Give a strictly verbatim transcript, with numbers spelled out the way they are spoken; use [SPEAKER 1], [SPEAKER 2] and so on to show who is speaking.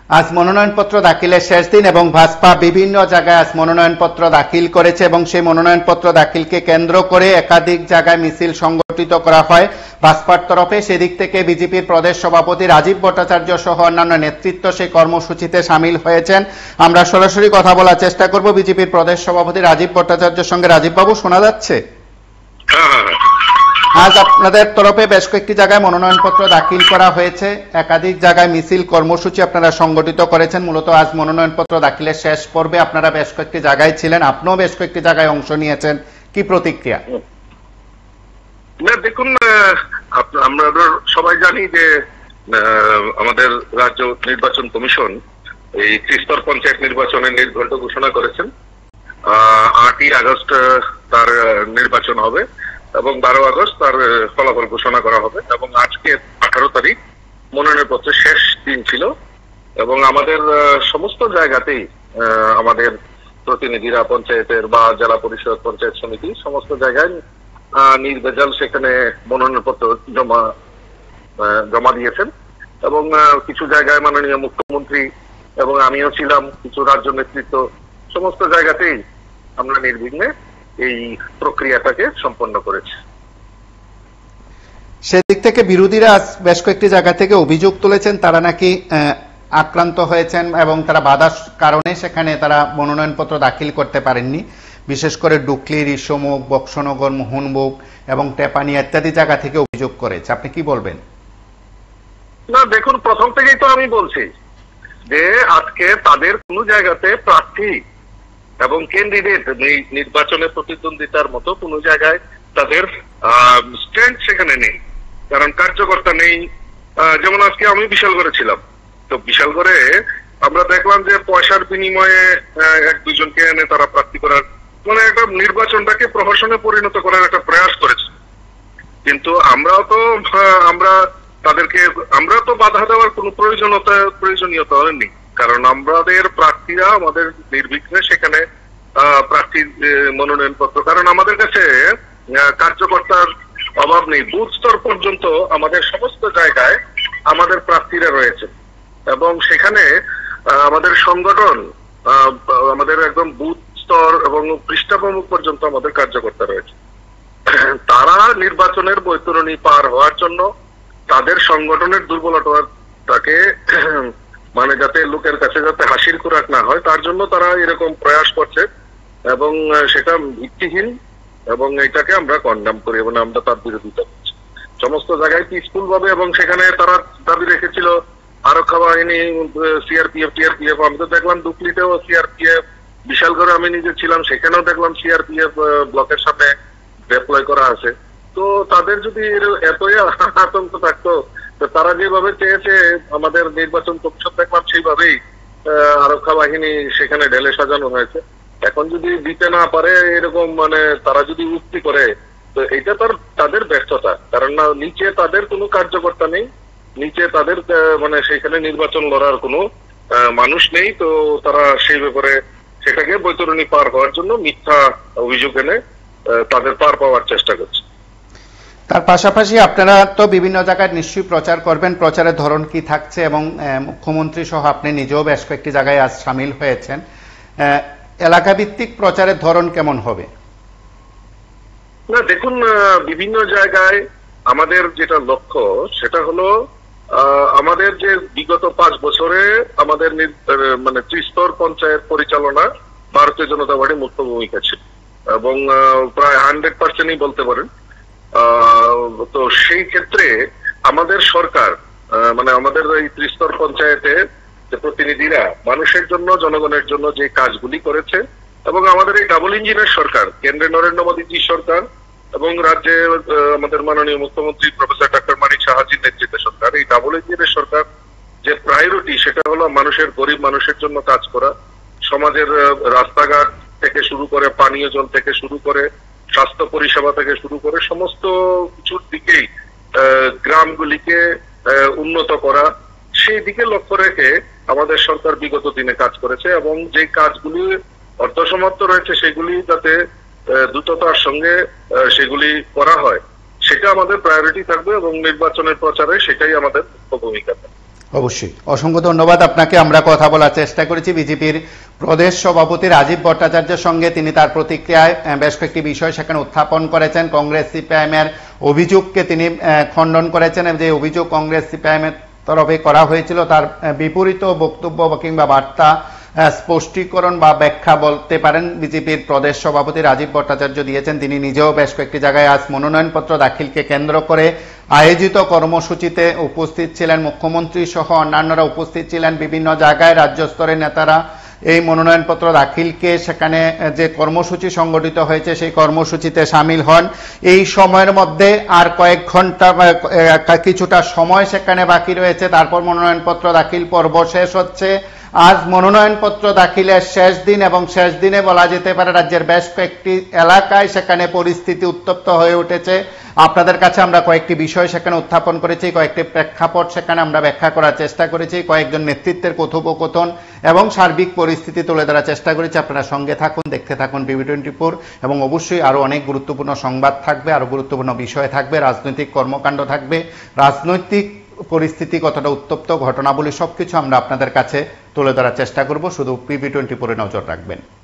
[SPEAKER 1] আজ মনোনয়নপত্র দাখিলের শেষ দিন এবং ভাজপা বিভিন্ন জায়গায় আজ মনোনয়নপত্র দাখিল করেছে এবং সেই মনোনয়নপত্র দাখিলকে কেন্দ্র করে একাধিক জায়গায় মিছিল সংগঠিত করা হয় ভাজপার তরফে। সেদিক থেকে বিজেপির প্রদেশ সভাপতি রাজীব ভট্টাচার্য সহ অন্যান্য নেতৃত্ব সেই কর্মসূচিতে সামিল হয়েছেন। আমরা সরাসরি কথা বলার চেষ্টা করব বিজেপির প্রদেশ সভাপতি রাজীব ভট্টাচার্যের সঙ্গে। রাজীব বাবু, শোনা যাচ্ছে? আজ আপনাদের তরফে বেশ কয়েকটি জায়গায় মনোনয়নপত্র দাখিল করা হয়েছে, একাধিক জায়গায় মিছিল কর্মসূচি আপনারা সংগঠিত করেছেন। মূলত আজ মনোনয়নপত্র দাখিলের শেষ পর্বে আপনারা বেশ কয়েকটি জায়গায় ছিলেন, আপনিও বেশ কয়েকটি জায়গায় অংশ নিয়েছেন, কি প্রতিক্রিয়া?
[SPEAKER 2] না দেখুন, আমরা সবাই জানি যে আমাদের রাজ্য নির্বাচন কমিশন এই ত্রিস্তর পঞ্চায়েত নির্বাচনের নির্ঘণ্ট ঘোষণা করেছেন। আটই আগস্ট তার নির্বাচন হবে এবং বারো আগস্ট তার ফলাফল ঘোষণা করা হবে এবং আজকে আঠারো তারিখ মনোনয়নপত্রের শেষ দিন ছিল এবং আমাদের সমস্ত জায়গাতেই আমাদের প্রতিনিধিরা পঞ্চায়েতের বা জেলা পরিষদ পঞ্চায়েত সমিতি সমস্ত জায়গায় নির্ভেজাল সেখানে মনোনয়নপত্র জমা জমা দিয়েছেন এবং কিছু জায়গায় মাননীয় মুখ্যমন্ত্রী এবং আমিও ছিলাম, কিছু রাজ্য নেতৃত্ব, সমস্ত জায়গাতেই আমরা নির্বিঘ্নে এই প্রক্রিয়াটাকে সম্পন্ন করেছে।
[SPEAKER 1] সেদিক থেকে বিরোধীরা বেশ কয়েকটি জায়গা থেকে অভিযোগ তুলেছেন তারা নাকি আক্রান্ত হয়েছেন এবং তারা বাধার কারণে সেখানে তারা মনোনয়নপত্র দাখিল করতে পারেননি। বিশেষ করে ডুকলি, ঋষমুখ, বক্সনগর, মোহনবুক এবং টেপানিয়া ইত্যাদি জায়গা থেকে অভিযোগ করেছে। আপনি কি বলবেন?
[SPEAKER 2] না দেখুন, প্রথম থেকেই তো আমি বলছি যে আজকে তাদের কোনো জায়গাতে প্রার্থী এবং ক্যান্ডিডেট নির্বাচনে প্রতিদ্বন্দ্বিতার মতো কোন জায়গায় তাদের স্ট্রেংথ সেখানে নেই, কারণ কার্যকর্তা নেই। যেমন আজকে আমি বিশালগড়ে ছিলাম, তো বিশালগড়ে আমরা দেখলাম যে পয়সার বিনিময়ে এক দুজনকে এনে তারা প্রার্থী করার মানে একটা নির্বাচনটাকে প্রহসনে পরিণত করার একটা প্রয়াস করেছে। কিন্তু আমরাও তো আমরা তাদেরকে আমরা তো বাধা দেওয়ার কোনো প্রয়োজনীয়তা প্রয়োজনীয়তা নেই, কারণ আমাদের প্রার্থীরা আমাদের নির্বিঘ্নে সেখানে প্রার্থীর মনোনয়নপত্র, কারণ আমাদের কাছে কার্যকর্তার অভাব নেই। বুথ স্তর পর্যন্ত আমাদের সমস্ত জায়গায় আমাদের প্রার্থীরা রয়েছে এবং সেখানে আমাদের সংগঠন আমাদের একদম বুথ স্তর এবং পৃষ্ঠাভূমি পর্যন্ত আমাদের কার্যকর্তা রয়েছে। তারা নির্বাচনের বৈতরণী পার হওয়ার জন্য তাদের সংগঠনের দুর্বলতাকে মানে যাতে লোকের কাছে যাতে হাসির খোরাক না হয় তার জন্য তারা এরকম প্রয়াস করছে এবং সেটা ভিত্তিহীন এবং এটাকে আমরা কন্ডেম করি এবং আমরা তার বিরোধিতা করছি সমস্ত জায়গায় পিসফুল ভাবে। এবং সেখানে তারা দাবি রেখেছিল আরক্ষা বাহিনী, সিআরপিএফ টিআরপিএফ। আমি তো দেখলাম ডুকলিতেও সিআরপিএফ, বিশালগড়ে আমি নিজে ছিলাম, সেখানেও দেখলাম সিআরপিএফ ব্লকের সামনে ডিপ্লয় করা আছে। তো তাদের যদি এতই আতঙ্ক থাকতো, তারা যেভাবে চেয়েছে আমাদের নির্বাচন কমিশন দেখলাম সেইভাবেই আরক্ষা বাহিনী সেখানে ঢেলে সাজানো হয়েছে। এখন যদি দিতে না পারে এরকম মানে তারা যদি উক্তি করে, তো এটা তার তাদের ব্যর্থতা, কারণ না নিচে তাদের কোনো কার্যকর্তা নেই, নিচে তাদের মানে সেখানে নির্বাচন লড়ার কোনো মানুষ নেই। তো তারা সেই ব্যাপারে সেটাকে বৈতরণী পার হওয়ার জন্য মিথ্যা অভিযোগ এনে তাদের পার পাওয়ার চেষ্টা করছে।
[SPEAKER 1] তার পাশাপাশি আপনারা তো বিভিন্ন জায়গায় নিশ্চয়ই প্রচার করবেন, প্রচারের ধরন কি থাকছে এবং মুখ্যমন্ত্রী সহ আপনি নিজেও বেশ কয়েকটি জায়গায় আজ সামিল হয়েছেন, এলাকা ভিত্তিক প্রচারের ধরন কেমন হবে?
[SPEAKER 2] না দেখুন, বিভিন্ন জায়গায় আমাদের যেটা লক্ষ্য সেটা হলো আমাদের যে বিগত পাঁচ বছরে আমাদের মানে ত্রিস্তর পঞ্চায়েত পরিচালনা ভারতীয় জনতা পার্টির মুখ্য ভূমিকা ছিল এবং প্রায় হান্ড্রেড পার্সেন্টই বলতে পারেন। তো সেই ক্ষেত্রে আমাদের সরকার মানে আমাদের এই ত্রিস্তর পঞ্চায়েতে যে প্রতিনিধিরা মানুষের জন্য জনগণের জন্য যে কাজগুলি করেছে এবং আমাদের এই ডাবল ইঞ্জিনের সরকার, কেন্দ্রে নরেন্দ্র মোদীজি সরকার এবং রাজ্যে আমাদের মাননীয় মুখ্যমন্ত্রী প্রফেসর ডক্টর মানিক সাহাজির নেতৃত্বে সরকার, এই ডাবল ইঞ্জিনের সরকার যে প্রায়োরিটি সেটা হলো মানুষের গরিব মানুষের জন্য কাজ করা, সমাজের রাস্তাঘাট থেকে শুরু করে পানীয় জল থেকে শুরু করে স্বাস্থ্য পরিষেবা থেকে শুরু করে সমস্ত কিছুর দিকেই গ্রামগুলিকে উন্নত করা, সেই দিকে লক্ষ্য রেখে আমাদের সরকার বিগত দিনে কাজ করেছে এবং যে কাজগুলি অর্ধসমাপ্ত রয়েছে সেগুলি যাতে দ্রুততার সঙ্গে সেগুলি করা হয় সেটা আমাদের প্রায়োরিটি থাকবে এবং নির্বাচনের প্রচারে সেটাই আমাদের মুখ্য ভূমিকা থাকবে।
[SPEAKER 1] অবশ্যই, অসংখ্য ধন্যবাদ আপনাকে। আমরা কথা বলার চেষ্টা করেছি বিজেপির প্রদেশ সভাপতি রাজীব ভট্টাচার্যের সঙ্গে। তিনি তার প্রতিক্রিয়ায় বেশ কয়েকটি বিষয় সেখানে উত্থাপন করেছেন। কংগ্রেস সিপিআইএম এর অভিযোগকে তিনি খণ্ডন করেছেন, যে অভিযোগ কংগ্রেস সিপিআইএম এর তরফে করা হয়েছিল তার বিপরীত বক্তব্য কিংবা বার্তা স্পষ্টীকরণ বা ব্যাখ্যা বলতে পারেন বিজেপির প্রদেশ সভাপতি রাজীব ভট্টাচার্য দিয়েছেন। তিনি নিজেও বেশ কয়েকটি জায়গায় আজ মনোনয়নপত্র দাখিলকে কেন্দ্র করে আয়োজিত কর্মসূচিতে উপস্থিত ছিলেন। মুখ্যমন্ত্রী সহ অন্যান্যরা উপস্থিত ছিলেন। বিভিন্ন জায়গায় রাজ্য স্তরের নেতারা এই মনোনয়নপত্র দাখিলকে সেখানে যে কর্মসূচি সংগঠিত হয়েছে সেই কর্মসূচিতে সামিল হন। এই সময়ের মধ্যে আর কয়েক ঘন্টা কিছুটা সময় সেখানে বাকি রয়েছে, তারপর মনোনয়নপত্র দাখিল পর্ব শেষ হচ্ছে। আজ মনোনয়নপত্র দাখিলের শেষ দিন এবং শেষ দিনে বলা যেতে পারে রাজ্যের বেশ কয়েকটি এলাকায় সেখানে পরিস্থিতি উত্তপ্ত হয়ে উঠেছে। আপনাদের কাছে আমরা কয়েকটি বিষয় সেখানে উত্থাপন করেছি, কয়েকটি প্রেক্ষাপট সেখানে আমরা ব্যাখ্যা করার চেষ্টা করেছি, কয়েকজন নেতৃত্বের কথোপকথন এবং সার্বিক পরিস্থিতি তুলে ধরার চেষ্টা করেছি। আপনারা সঙ্গে থাকুন, দেখতে থাকুন বিবি টোয়েন্টি ফোর, এবং অবশ্যই আরো অনেক গুরুত্বপূর্ণ সংবাদ থাকবে, আরো গুরুত্বপূর্ণ বিষয় থাকবে, রাজনৈতিক কর্মকাণ্ড থাকবে, রাজনৈতিক পরিস্থিতি কতটা উত্তপ্ত, ঘটনাবলী সবকিছু আমরা আপনাদের কাছে তুলে ধরার চেষ্টা করব। শুধু বিবি টোয়েন্টি ফোর এ নজর রাখবেন।